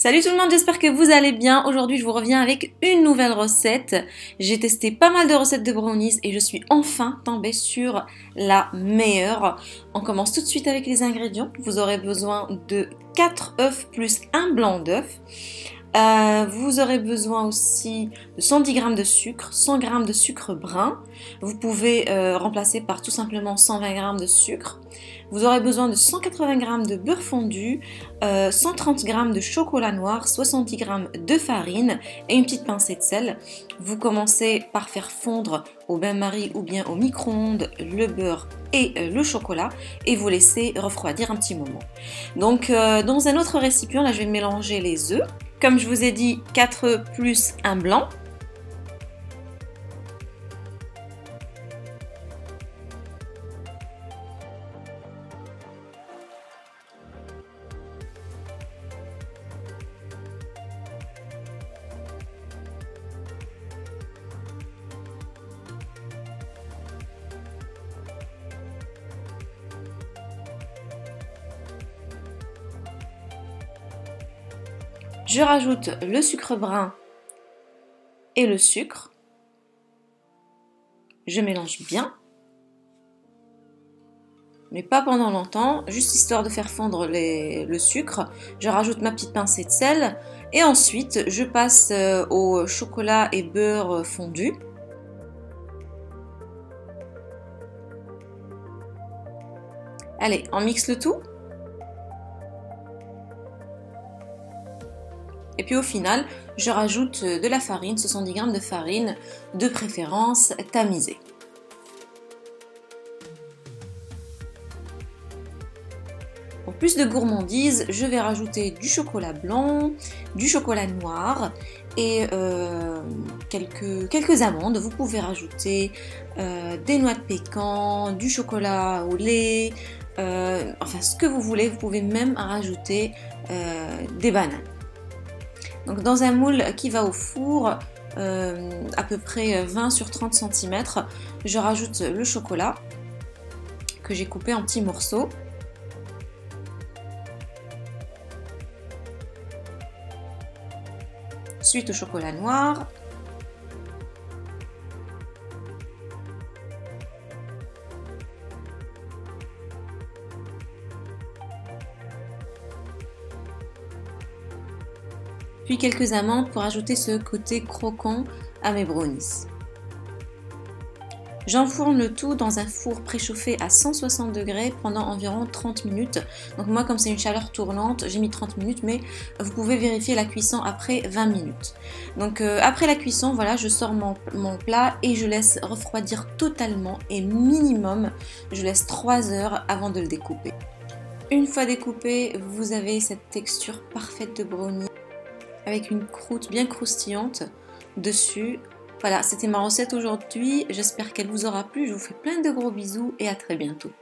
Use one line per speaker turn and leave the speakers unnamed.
Salut tout le monde, j'espère que vous allez bien. Aujourd'hui, je vous reviens avec une nouvelle recette. J'ai testé pas mal de recettes de brownies et je suis enfin tombée sur la meilleure. On commence tout de suite avec les ingrédients. Vous aurez besoin de 4 œufs plus un blanc d'œuf. Vous aurez besoin aussi de 110 g de sucre, 100 g de sucre brun. Vous pouvez remplacer par tout simplement 120 g de sucre. Vous aurez besoin de 180 g de beurre fondu, 130 g de chocolat noir, 70 g de farine et une petite pincée de sel. Vous commencez par faire fondre au bain-marie ou bien au micro-ondes le beurre et le chocolat et vous laissez refroidir un petit moment. Donc dans un autre récipient, là je vais mélanger les œufs. Comme je vous ai dit, 4 œufs plus un blanc. Je rajoute le sucre brun et le sucre. Je mélange bien, mais pas pendant longtemps, juste histoire de faire fondre le sucre. Je rajoute ma petite pincée de sel et ensuite je passe au chocolat et beurre fondu. Allez, on mixe le tout. Et puis au final, je rajoute de la farine, 70 g de farine, de préférence tamisée. Pour plus de gourmandise, je vais rajouter du chocolat blanc, du chocolat noir et quelques amandes. Vous pouvez rajouter des noix de pécan, du chocolat au lait, enfin ce que vous voulez. Vous pouvez même rajouter des bananes. Donc dans un moule qui va au four, à peu près 20 sur 30 cm, je rajoute le chocolat que j'ai coupé en petits morceaux. Ensuite au chocolat noir. Puis quelques amandes pour ajouter ce côté croquant à mes brownies. J'enfourne le tout dans un four préchauffé à 160 degrés pendant environ 30 minutes. Donc moi, comme c'est une chaleur tournante, j'ai mis 30 minutes, mais vous pouvez vérifier la cuisson après 20 minutes. Donc après la cuisson, voilà, je sors mon plat et je laisse refroidir totalement et minimum, je laisse 3 heures avant de le découper. Une fois découpé, vous avez cette texture parfaite de brownie, avec une croûte bien croustillante dessus. Voilà, c'était ma recette aujourd'hui. J'espère qu'elle vous aura plu. Je vous fais plein de gros bisous et à très bientôt.